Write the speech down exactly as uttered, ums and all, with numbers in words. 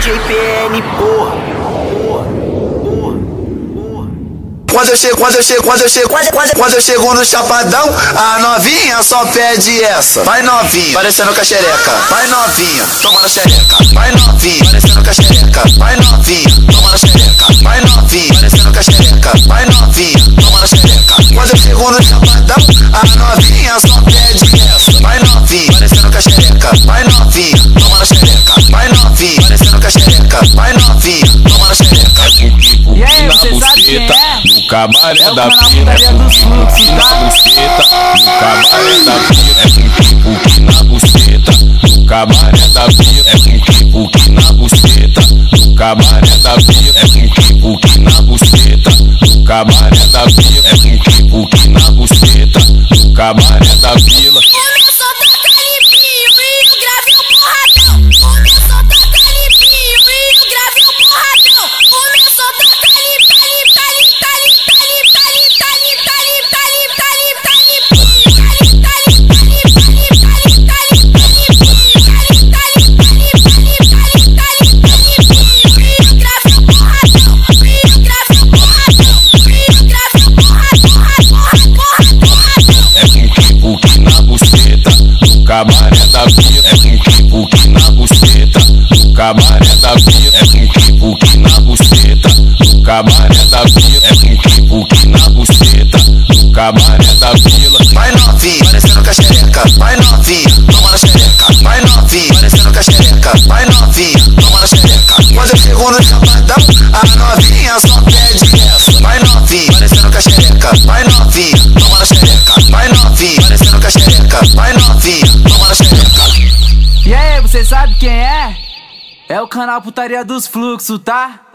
J P N, porra, porra, porra, porra. Quando eu chego, quando eu chego, quando eu chego, quando, quando, quando eu chego no Chapadão, a novinha só pede essa. Vai novinha, parecendo com a xereca. Vai novinha, toma na xereca. Vai novinha, parecendo com a xereca. Vai novinha, toma na xereca. Vai novinha, parecendo com a xereca. Vai novinha, toma na xereca. Quando eu chego no Chapadão, a novinha só pede essa. Vai novinha, parecendo com a xereca. Vai novinha, toma na xereca. Vai novinha, parecendo com a xereca. Vai novinha, toma na xereca. E aí, você sabe quem é? No cabaré É o da canal Pira, Putaria dos Fluxos, na tá? buceta. No cabaré da Pira, é com tipo que na buceta. No cabaré da Pira, é com tipo que na buceta. No cabaré da Pira, é com tipo que na buceta. No cabaré da Pira, é com tipo que na buceta. No cabaré da Vila. O meu som toca limpinho e o grave é um porradão. O meu som toca limpinho e o grave é um porradão. O meu som toca limpa, limpa, limpa, limpa, limpa, limpa, limpa, limpa, limpa, limpa, limpinho. Limpa, limpa, limpa, limpa, limpa, limpa, limpinho. Limpa, limpa, limpa, limpa, limpa, limpa, limpinho. E o grave é um porradão. E o grave é um porradão. E o grave é um porradão. Porra, porra, porradão. É com tipo que na buceta. No cabaré da Vila, é com tipo que na buceta. No cabaré da Vila, é com tipo que na buceta. No cabaré da Vila, é com tipo que na buceta. No cabaré da Vila. Vai novinha, parecendo com a xereca. Vai novinha, toma na xereca. Vai novinha, parecendo com a xereca. Vai novinha, toma na xereca. Quando eu chego no Chapadão, a novinha só pede essa. Vai novinha, parecendo com a xereca. Vai novinha, toma na xereca. Vai novinha, parecendo com a xereca. Vai novinha, toma na xereca. E aí, você sabe quem é? É o canal Putaria dos Fluxos, tá?